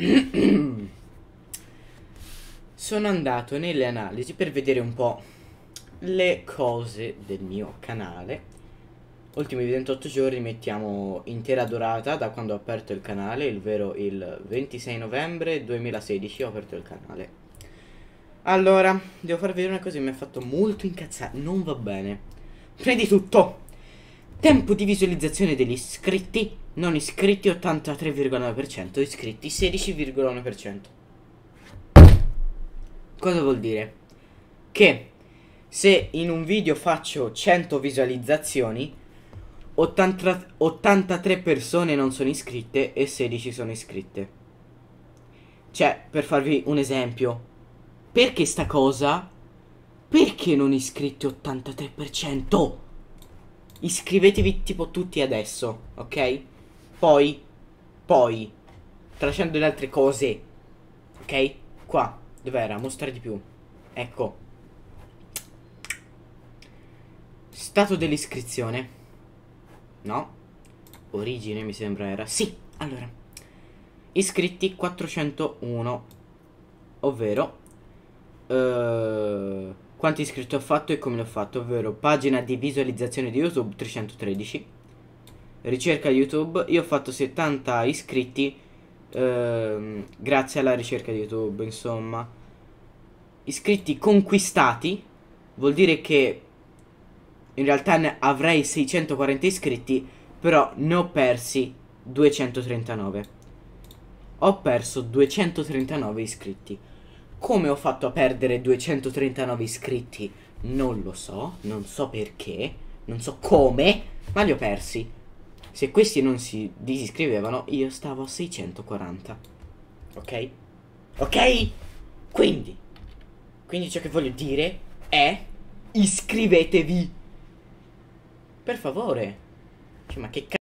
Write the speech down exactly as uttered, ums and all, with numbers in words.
Sono andato nelle analisi per vedere un po' le cose del mio canale. Ultimi ventotto giorni, mettiamo intera durata da quando ho aperto il canale, ovvero il ventisei novembre duemilasedici ho aperto il canale. Allora, devo farvi vedere una cosa che mi ha fatto molto incazzare. Non va bene. Prima di tutto, tempo di visualizzazione degli iscritti. Non iscritti ottantatré virgola nove per cento, iscritti sedici virgola uno per cento. Cosa vuol dire? Che se in un video faccio cento visualizzazioni, ottanta, ottantatré persone non sono iscritte e sedici sono iscritte. Cioè, per farvi un esempio, perché sta cosa? Perché non iscritti ottantatré per cento? Iscrivetevi tipo tutti adesso, ok? Poi, poi, tralasciando le altre cose, ok? Qua, dov'era? Mostrare di più. Ecco. Stato dell'iscrizione. No. Origine mi sembra era. Sì, allora. Iscritti quattrocentouno. Ovvero uh, quanti iscritti ho fatto e come l'ho fatto. Ovvero pagina di visualizzazione di YouTube trecentotredici. Ricerca YouTube. Io ho fatto settanta iscritti uh, grazie alla ricerca di YouTube. Insomma, iscritti conquistati vuol dire che in realtà ne avrei seicentoquaranta iscritti, però ne ho persi duecentotrentanove. Ho perso duecentotrentanove iscritti. Come ho fatto a perdere duecentotrentanove iscritti? Non lo so, non so perché, non so come, ma li ho persi. Se questi non si disiscrivevano, io stavo a seicentoquaranta. Ok? Ok? Quindi, quindi ciò che voglio dire è: iscrivetevi! Per favore. Cioè, ma che cazzo?